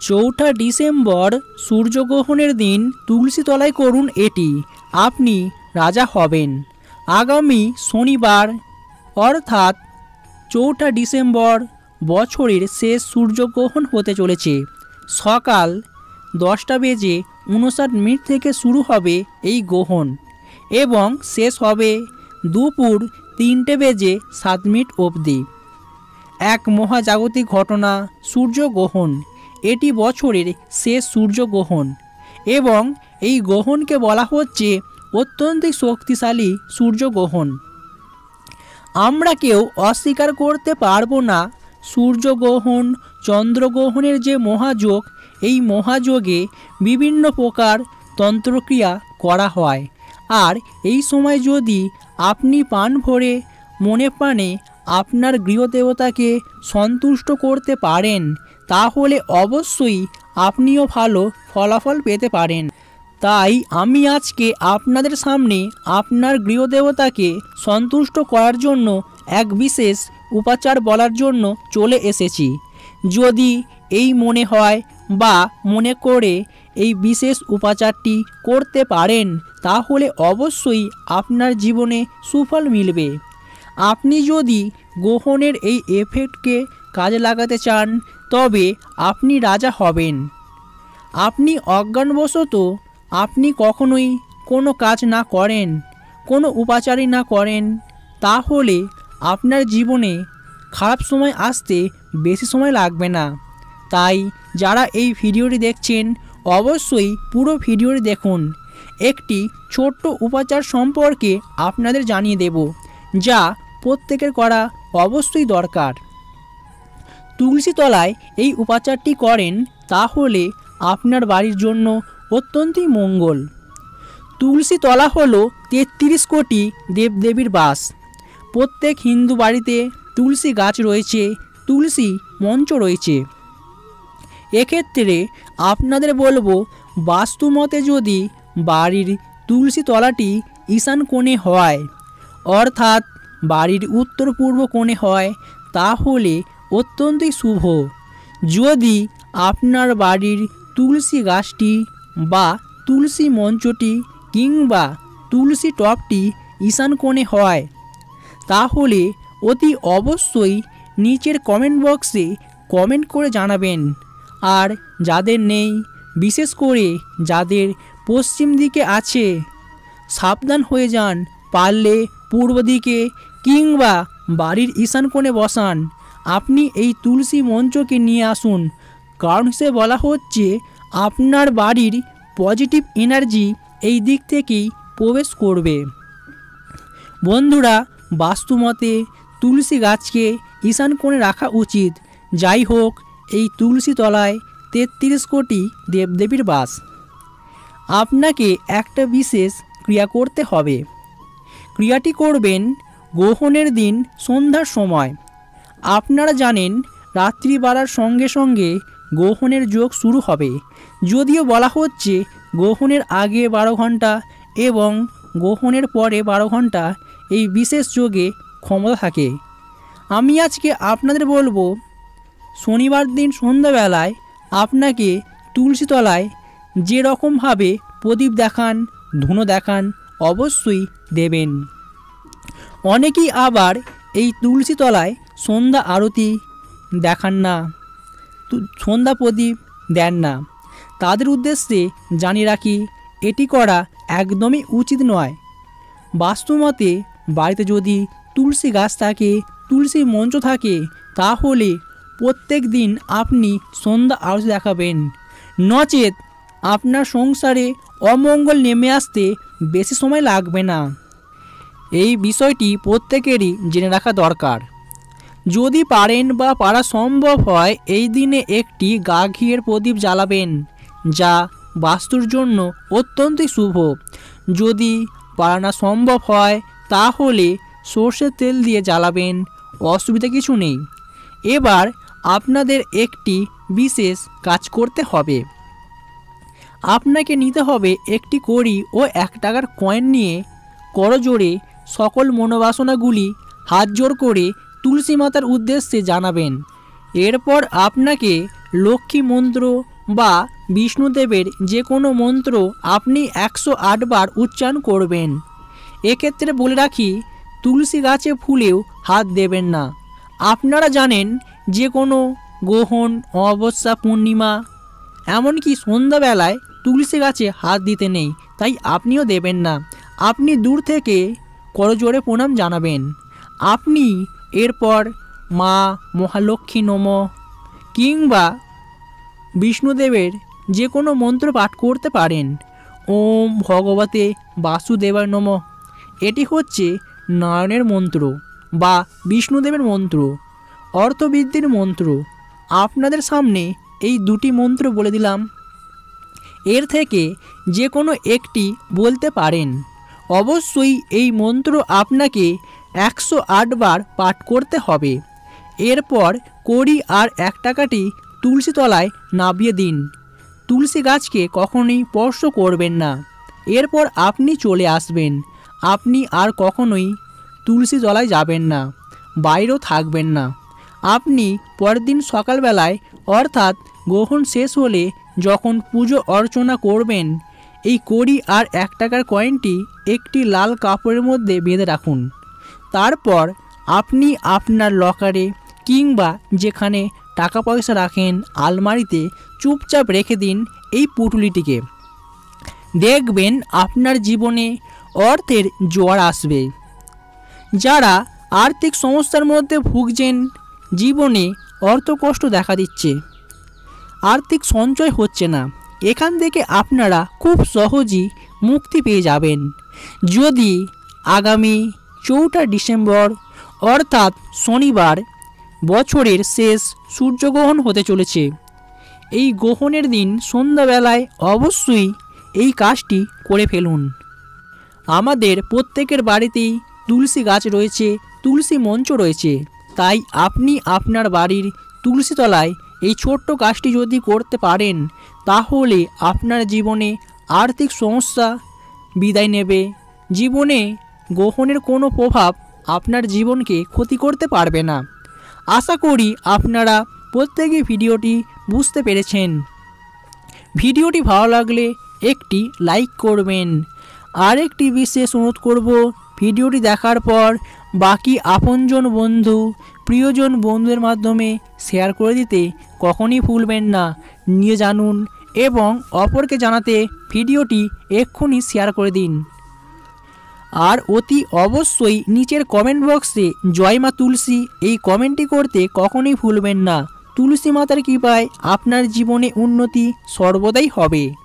চৌঠা ডিসেম্বর সূর্যগ্রহণের দিন তুলসী তলায় করুন এটি, আপনি রাজা হবেন। আগামী শনিবার অর্থাৎ চৌঠা ডিসেম্বর বছরের শেষ সূর্যগ্রহণ হতে চলেছে। সকাল 10:59 থেকে শুরু হবে এই গ্রহণ এবং শেষ হবে দুপুর 3:07 অবধি। এক মহাজাগতিক ঘটনা সূর্যগ্রহণ। এটি বছরের শেষ সূর্যগ্রহণ এবং এই গ্রহণকে বলা হচ্ছে অত্যন্ত শক্তিশালী সূর্যগ্রহণ। আমরা কেউ অস্বীকার করতে পারবো না সূর্যগ্রহণ চন্দ্রগ্রহণের যে মহাযোগ, এই মহাযোগে বিভিন্ন প্রকার তন্ত্রক্রিয়া করা হয়। আর এই সময় যদি আপনি প্রাণ ভরে মনে প্রাণে আপনার গৃহদেবতাকে সন্তুষ্ট করতে পারেন, তাহলে অবশ্যই আপনিও ভালো ফলাফল পেতে পারেন। তাই আমি আজকে আপনাদের সামনে আপনার গৃহদেবতাকে সন্তুষ্ট করার জন্য এক বিশেষ উপাচার বলার জন্য চলে এসেছি। যদি এই মনে হয় বা মনে করে এই বিশেষ উপাচারটি করতে পারেন, তাহলে অবশ্যই আপনার জীবনে সুফল মিলবে। আপনি যদি গ্রহণের এই এফেক্টকে কাজে লাগাতে চান, তবে আপনি রাজা হবেন। আপনি অজ্ঞানবশত আপনি কখনোই কোনো কাজ না করেন, কোনো উপাচারই না করেন, তাহলে আপনার জীবনে খারাপ সময় আসতে বেশি সময় লাগবে না। তাই যারা এই ভিডিওটি দেখছেন, অবশ্যই পুরো ভিডিওটি দেখুন। একটি ছোট্ট উপাচার সম্পর্কে আপনাদের জানিয়ে দেব, যা প্রত্যেকের করা অবশ্যই দরকার। তুলসী তলায় এই উপাচারটি করেন, তাহলে আপনার বাড়ির জন্য অত্যন্তই মঙ্গল। তুলসী তলা হলো 33 কোটি দেবদেবীর বাস। প্রত্যেক হিন্দু বাড়িতে তুলসী গাছ রয়েছে, তুলসী মঞ্চ রয়েছে। এক্ষেত্রে আপনাদের বলবো, বাস্তুমতে যদি বাড়ির তুলসী তলাটি ঈশান কোণে হয়, অর্থাৎ বাড়ির উত্তর পূর্ব কোণে হয়, তাহলে অত্যন্তই শুভ। যদি আপনার বাড়ির তুলসী গাছটি বা তুলসী মঞ্চটি কিংবা তুলসী টবটি ঈশান কোণে হয়, তাহলে অতি অবশ্যই নিচের কমেন্ট বক্সে কমেন্ট করে জানাবেন। আর যাদের নেই, বিশেষ করে যাদের পশ্চিম দিকে আছে, সাবধান হয়ে যান। পারলে পূর্ব দিকে কিংবা বাড়ির ঈশান কোণে বসান। আপনি এই তুলসী মঞ্চকে নিয়ে আসুন, কারণ সে বলা হচ্ছে আপনার বাড়ির পজিটিভ এনার্জি এই দিক থেকেই প্রবেশ করবে। বন্ধুরা, বাস্তুমতে তুলসী গাছকে ঈশান কোণে রাখা উচিত। যাই হোক, এই তুলসী তলায় 33 কোটি দেবদেবীর বাস। আপনাকে একটা বিশেষ ক্রিয়া করতে হবে। ক্রিয়াটি করবেন গ্রহণের দিন সন্ধ্যার সময়। আপনারা জানেন, রাত্রি বাড়ার সঙ্গে সঙ্গে গ্রহণের যোগ শুরু হবে। যদিও বলা হচ্ছে গ্রহণের আগে 12 ঘন্টা এবং গ্রহণের পরে 12 ঘন্টা এই বিশেষ যোগে ক্ষমতা থাকে। আমি আজকে আপনাদের বলবো, শনিবার দিন সন্ধ্যাবেলায় আপনাকে তুলসী তলায় যে রকমভাবে প্রদীপ দেখান, ধুনো দেখান, অবশ্যই দেবেন। অনেকেই আবার এই তুলসী তলায় সন্ধ্যা আরতি দেখান না, সন্ধ্যা প্রদীপ দেন না। তাদের উদ্দেশ্যে জানিয়ে রাখি, এটি করা একদমই উচিত নয়। বাস্তুমতে বাড়িতে যদি তুলসী গাছ থাকে, তুলসী মঞ্চ থাকে, তাহলে প্রত্যেক দিন আপনি সন্ধ্যা আরতি দেখাবেন। নচেত আপনার সংসারে অমঙ্গল নেমে আসতে বেশি সময় লাগবে না। এই বিষয়টি প্রত্যেকেরই জেনে রাখা দরকার। যদি পারেন বা পারা সম্ভব হয়, এই দিনে একটি গা ঘিয়ের প্রদীপ জ্বালাবেন, যা বাস্তুর জন্য অত্যন্তই শুভ। যদি পারানো সম্ভব হয়, তাহলে সর্ষের তেল দিয়ে জ্বালাবেন, অসুবিধা কিছু নেই। এবার আপনাদের একটি বিশেষ কাজ করতে হবে। আপনাকে নিতে হবে একটি কড়ি ও 1 টাকার কয়েন নিয়ে করজোড়ে সকল মনোবাসনাগুলি হাত জোড় করে তুলসী মাতার উদ্দেশ্যে জানাবেন। এরপর আপনাকে লক্ষ্মী মন্ত্র বা বিষ্ণুদেবের যে কোনো মন্ত্র আপনি 108 বার উচ্চারণ করবেন। এক্ষেত্রে বলে রাখি, তুলসী গাছে ফুলেও হাত দেবেন না। আপনারা জানেন যে কোনো গ্রহণ, অমাবস্যা, পূর্ণিমা, এমনকি সন্ধ্যাবেলায় তুলসী গাছে হাত দিতে নেই, তাই আপনিও দেবেন না। আপনি দূর থেকে করজোড়ে প্রণাম জানাবেন। আপনি এরপর মা মহালক্ষ্মী নমঃ কিংবা বিষ্ণুদেবের যে কোনো মন্ত্র পাঠ করতে পারেন। ওম ভগবতে বাসুদেবায় নমঃ, এটি হচ্ছে নারায়ণের মন্ত্র বা বিষ্ণুদেবের মন্ত্র, অর্থবৃদ্ধির মন্ত্র। আপনাদের সামনে এই দুটি মন্ত্র বলে দিলাম, এর থেকে যে কোনো একটি বলতে পারেন। অবশ্যই এই মন্ত্র আপনাকে 108 বার পাঠ করতে হবে। এরপর কড়ি আর 1 টাকাটি তুলসী তলায় নামিয়ে দিন। তুলসী গাছকে কখনোই স্পর্শ করবেন না। এরপর আপনি চলে আসবেন। আপনি আর কখনোই তুলসী তলায় যাবেন না, বাইরেও থাকবেন না। আপনি পরের দিন সকালবেলায় অর্থাৎ গ্রহণ শেষ হলে যখন পুজো অর্চনা করবেন, এই কড়ি আর 1 টাকার কয়েনটি একটি লাল কাপড়ের মধ্যে বেঁধে রাখুন। তারপর আপনি আপনার লকারে কিংবা যেখানে টাকা পয়সা রাখেন আলমারিতে চুপচাপ রেখে দিন এই পুঁটুলিটিকে। দেখবেন আপনার জীবনে অর্থের জোয়ার আসবে। যারা আর্থিক সমস্যার মধ্যে ভুগছেন, জীবনে অর্থকষ্ট দেখা দিচ্ছে, আর্থিক সঞ্চয় হচ্ছে না, এখান থেকে আপনারা খুব সহজেই মুক্তি পেয়ে যাবেন যদি আগামী 4 ডিসেম্বর অর্থাৎ শনিবার বছরের শেষ সূর্যগ্রহণ হতে চলেছে। এই গ্রহণের দিন সন্ধ্যাবেলায় অবশ্যই এই কাজটি করে ফেলুন। আমাদের প্রত্যেকের বাড়িতেই তুলসী গাছ রয়েছে, তুলসী মঞ্চ রয়েছে, তাই আপনি আপনার বাড়ির তুলসী তলায় এই ছোট্ট কাজটি যদি করতে পারেন, তাহলে আপনার জীবনে আর্থিক সমস্যা বিদায় নেবে। জীবনে গ্রহণের কোনো প্রভাব আপনার জীবনকে ক্ষতি করতে পারবে না। আশা করি আপনারা প্রত্যেকেই ভিডিওটি বুঝতে পেরেছেন। ভিডিওটি ভালো লাগলে একটি লাইক করবেন। আর একটি বিশেষ অনুরোধ করব, ভিডিওটি দেখার পর বাকি আপনজন বন্ধু, প্রিয়জন বন্ধুদের মাধ্যমে শেয়ার করে দিতে কখনই ভুলবেন না। নিয়ে জানুন এবং অপরকে জানাতে ভিডিওটি এক্ষুনি শেয়ার করে দিন। আর অতি অবশ্যই নিচের কমেন্ট বক্সে জয় মা তুলসী এই কমেন্টটি করতে কখনোই ভুলবেন না। তুলসী মাতার কৃপায় আপনার জীবনে উন্নতি সর্বদাই হবে।